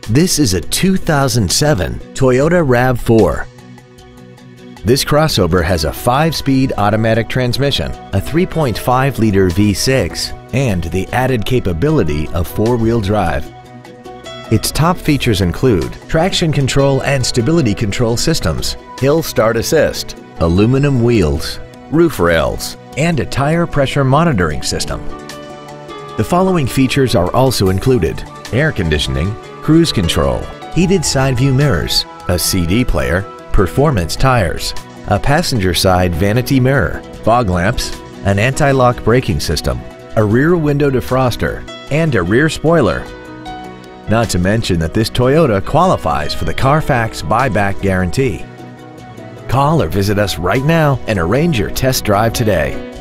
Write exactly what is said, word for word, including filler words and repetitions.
This is a two thousand seven Toyota RAV four. This crossover has a five-speed automatic transmission, a three point five liter V six, and the added capability of four-wheel drive. Its top features include traction control and stability control systems, hill start assist, aluminum wheels, roof rails, and a tire pressure monitoring system. The following features are also included: air conditioning, cruise control, heated side view mirrors, a C D player, performance tires, a passenger side vanity mirror, fog lamps, an anti-lock braking system, a rear window defroster, and a rear spoiler. Not to mention that this Toyota qualifies for the Carfax buyback guarantee. Call or visit us right now and arrange your test drive today.